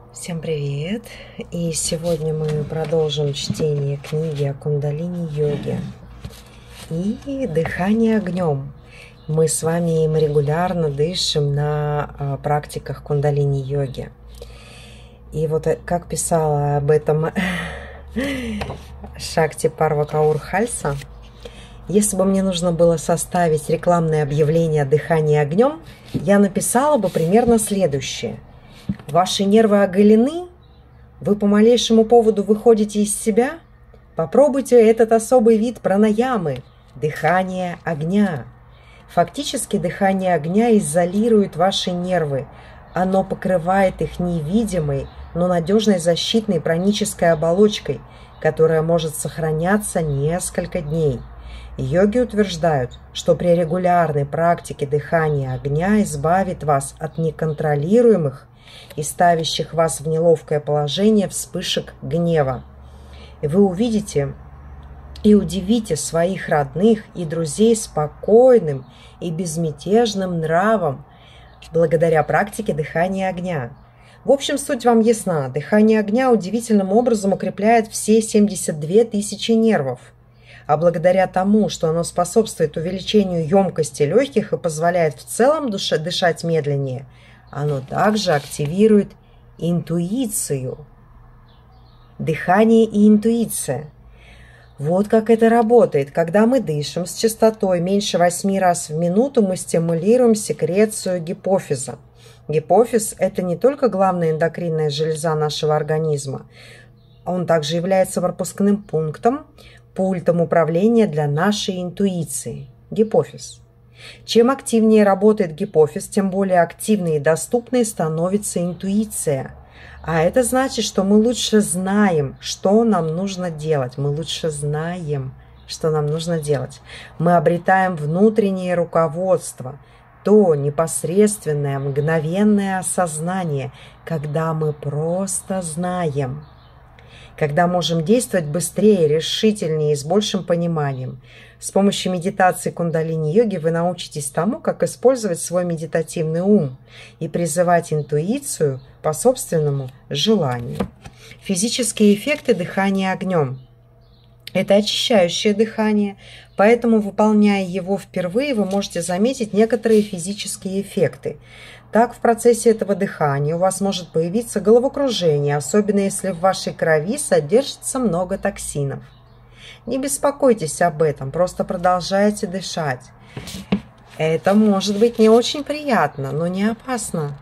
Всем привет! И сегодня мы продолжим чтение книги о кундалини-йоге и дыхание огнем. Мы с вами им регулярно дышим на практиках кундалини-йоги. И вот как писала об этом Шакти Парва Каур Хальса, если бы мне нужно было составить рекламное объявление о дыхании огнем, я написала бы примерно следующее. Ваши нервы оголены? Вы по малейшему поводу выходите из себя? Попробуйте этот особый вид пранаямы – дыхание огня. Фактически дыхание огня изолирует ваши нервы. Оно покрывает их невидимой, но надежной защитной пранической оболочкой, которая может сохраняться несколько дней. Йоги утверждают, что при регулярной практике дыхания огня избавит вас от неконтролируемых и ставящих вас в неловкое положение вспышек гнева. И вы увидите и удивите своих родных и друзей спокойным и безмятежным нравом благодаря практике дыхания огня. В общем, суть вам ясна. Дыхание огня удивительным образом укрепляет все 72 тысячи нервов. А благодаря тому, что оно способствует увеличению емкости легких и позволяет в целом дышать медленнее, оно также активирует интуицию. Дыхание и интуиция. Вот как это работает. Когда мы дышим с частотой меньше 8 раз в минуту, мы стимулируем секрецию гипофиза. Гипофиз – это не только главная эндокринная железа нашего организма, он также является пропускным пунктом, пультом управления для нашей интуиции. Гипофиз. Чем активнее работает гипофиз, тем более активной и доступной становится интуиция. А это значит, что мы лучше знаем, что нам нужно делать. Мы лучше знаем, что нам нужно делать. Мы обретаем внутреннее руководство, то непосредственное, мгновенное осознание, когда мы просто знаем. Когда можем действовать быстрее, решительнее и с большим пониманием. С помощью медитации кундалини-йоги вы научитесь тому, как использовать свой медитативный ум и призывать интуицию по собственному желанию. Физические эффекты дыхания огнем. Это очищающее дыхание, поэтому, выполняя его впервые, вы можете заметить некоторые физические эффекты. Так, в процессе этого дыхания у вас может появиться головокружение, особенно если в вашей крови содержится много токсинов. Не беспокойтесь об этом, просто продолжайте дышать. Это может быть не очень приятно, но не опасно.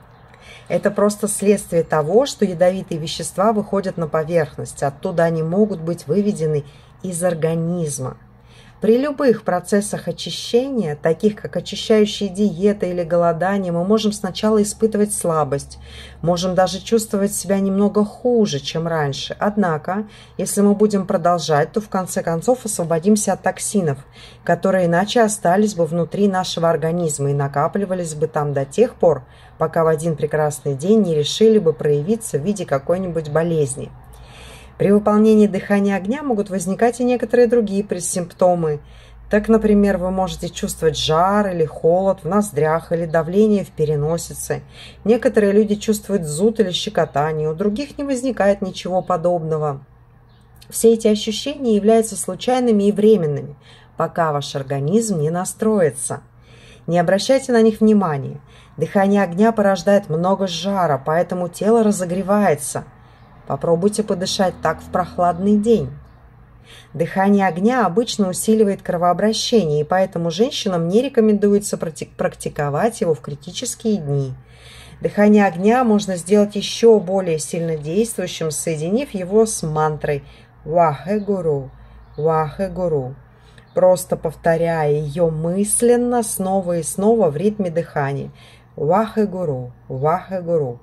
Это просто следствие того, что ядовитые вещества выходят на поверхность, оттуда они могут быть выведены из организма. При любых процессах очищения, таких как очищающая диета или голодание, мы можем сначала испытывать слабость, можем даже чувствовать себя немного хуже, чем раньше. Однако, если мы будем продолжать, то в конце концов освободимся от токсинов, которые иначе остались бы внутри нашего организма и накапливались бы там до тех пор, пока в один прекрасный день не решили бы проявиться в виде какой-нибудь болезни. При выполнении дыхания огня могут возникать и некоторые другие симптомы. Так, например, вы можете чувствовать жар или холод в ноздрях или давление в переносице. Некоторые люди чувствуют зуд или щекотание, у других не возникает ничего подобного. Все эти ощущения являются случайными и временными, пока ваш организм не настроится. Не обращайте на них внимания. Дыхание огня порождает много жара, поэтому тело разогревается. Попробуйте подышать так в прохладный день. Дыхание огня обычно усиливает кровообращение, и поэтому женщинам не рекомендуется практиковать его в критические дни. Дыхание огня можно сделать еще более сильно действующим, соединив его с мантрой «Вахе-гуру, Вахе-гуру», просто повторяя ее мысленно снова и снова в ритме дыхания «Вахе-гуру, Вахе-гуру».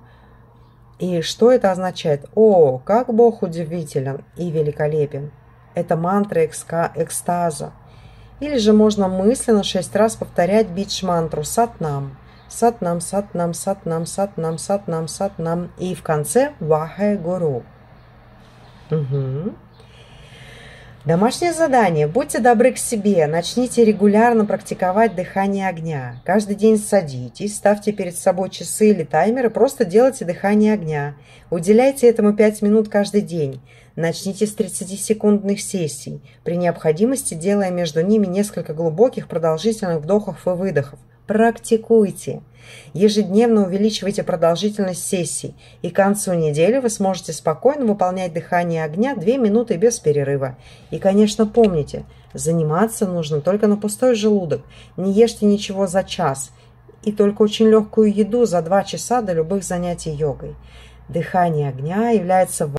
И что это означает? О, как Бог удивителен и великолепен! Это мантра экстаза. Или же можно мысленно 6 раз повторять бидж-мантру Сатнам. Сатнам, Сатнам, Сатнам, Сатнам, Сатнам, Сатнам. И в конце Вахе-гуру. Домашнее задание. Будьте добры к себе. Начните регулярно практиковать дыхание огня. Каждый день садитесь, ставьте перед собой часы или таймеры, просто делайте дыхание огня. Уделяйте этому 5 минут каждый день. Начните с 30-секундных сессий, при необходимости делая между ними несколько глубоких продолжительных вдохов и выдохов. Практикуйте. Ежедневно увеличивайте продолжительность сессий, и к концу недели вы сможете спокойно выполнять дыхание огня 2 минуты без перерыва. И, конечно, помните, заниматься нужно только на пустой желудок. Не ешьте ничего за час, и только очень легкую еду за 2 часа до любых занятий йогой. Дыхание огня является